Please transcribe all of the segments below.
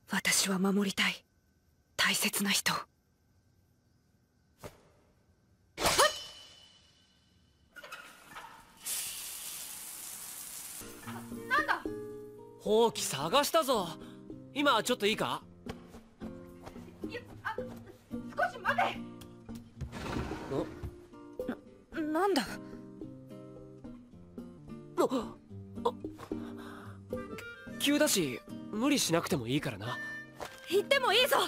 私は守りたい大切な人。 なんだ。 ほうき探したぞ。今ちょっといいか。 少し待て。 なんだ。 急だし無理しなくてもいいからな。 行ってもいいぞ。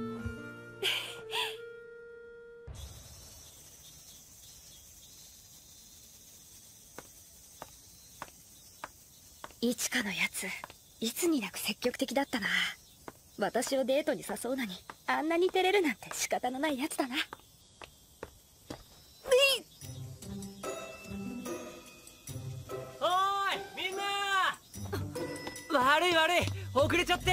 イチカのやついつになく積極的だったな。私をデートに誘うのにあんなに照れるなんて仕方のないやつだな。 おーいみんな。悪い遅れちゃって。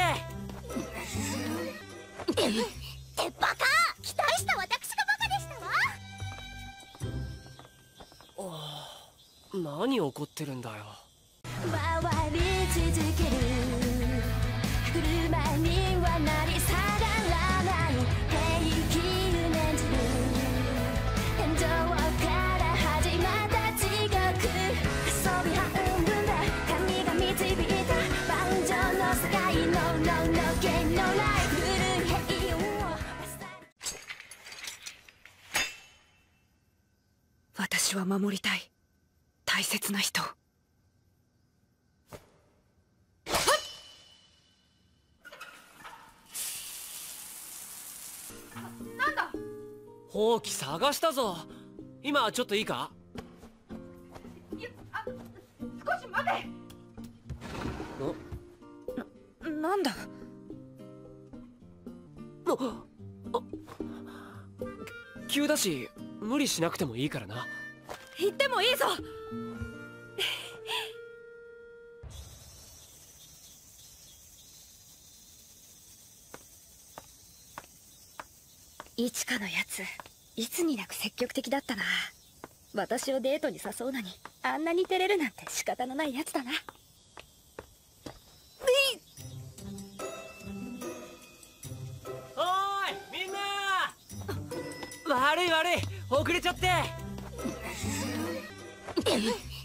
ってバカ。期待した私がバカでしたわ。 何怒ってるんだよ。 回り続ける車にはなり下がらない平気を念じる天井から始まった地獄遊び半分で神が導いた万丈の世界ののけのない古い平穏を私は守りたい大切な人。 なんだ。 ほうき探したぞ。今ちょっといいか。 少し待て。 なんだ。 急だし無理しなくてもいいからな。 行ってもいいぞ。イチカのやついつになく積極的だったな。私をデートに誘うのにあんなに照れるなんて仕方のないやつだな。 おーいみんな。悪い遅れちゃって。